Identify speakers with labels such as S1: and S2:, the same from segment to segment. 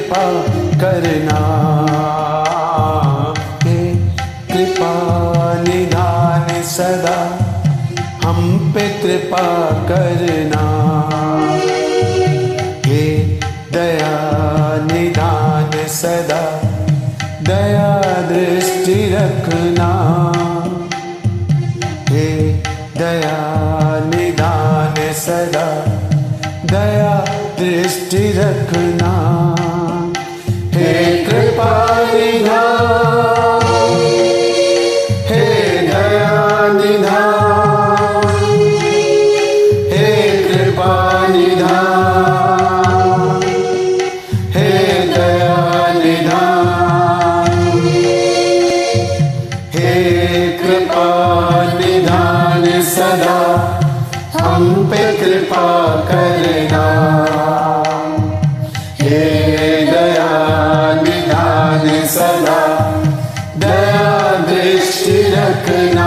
S1: कृपा करना, हे कृपा निधान सदा हम पे कृपा करना, हे दया निधान सदा दया दृष्टि रखना, हे दया निधान सदा दया दृष्टि रखना, हे कृपा निधान, हे दया निधान, हे कृपा निधान, हे दया निधान, हे कृपा निधान सदा हम पे कृपा करना, हे दया निधान सदा दया दृष्टि रखना।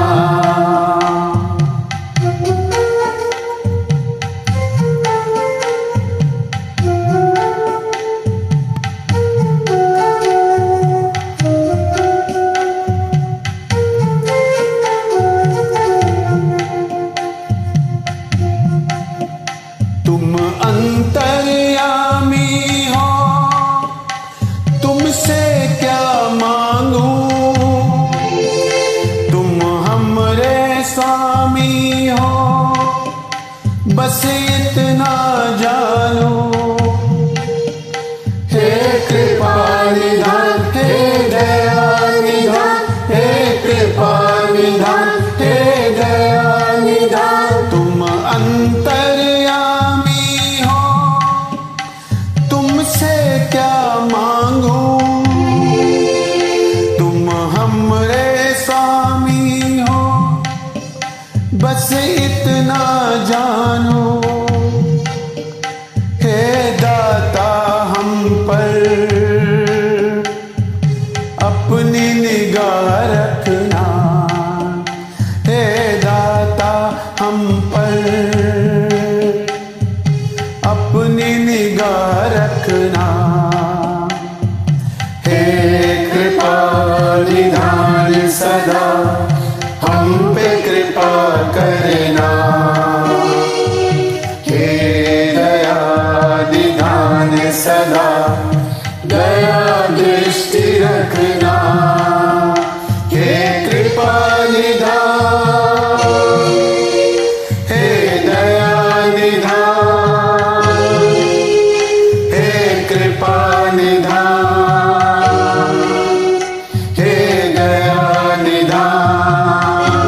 S1: तुम अंतर्यामी हो, तुमसे क्या मांगू, तुम हमरे स्वामी हो, बस इतना जानो, हे कृपा निधान, हे दया निधान, हे कृपा निधान, हे दया निधान। तुम अंतर्यामी हो, तुमसे क्या मांगू, तुम हमरे स्वामी हो, बस इतना जानो, हे दाता हम पर अपनी निगाह रखना, हे दाता हम पर अपनी निगाह रखना, हे कृपा निधान सदा हम पे कृपा करना, हे दया निधान सदा दया दृष्टि रखना, हे कृपा निधान, हे दया निधान, हे कृपा निधान, हे दया निधान।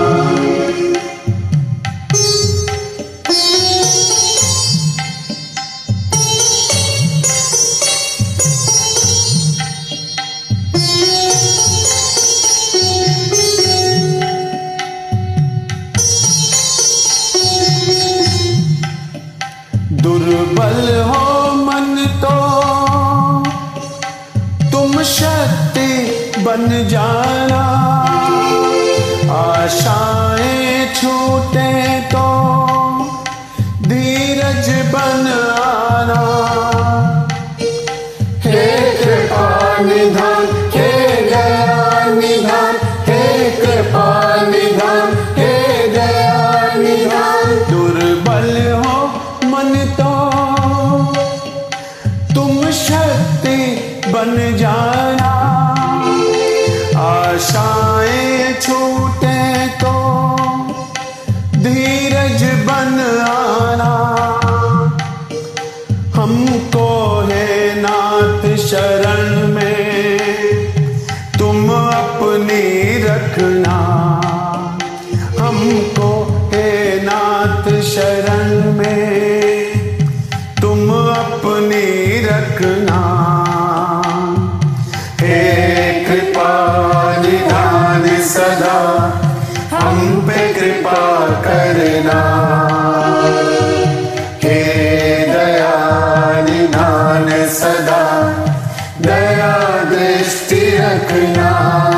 S1: दुर्बल हो मन तो तुम शक्ति बन जाना, आशाएं छूटे तो धीरज बन आना, हे कृपा निधान, हे दया निधान, हे कृपा निधान, हे दया निधान। दुर्बल हो मन तो तुम शक्ति बन जाना, आशाएं छूटे तो धीरज बन आना, हमको है नाथ शरण में तुम अपनी रखना, हमको है नाथ शरण में तुम अपनी रखना, हे कृपा निधान सदा हम पे कृपा करना, हे दया निधान सदा दया दृष्टि रखना।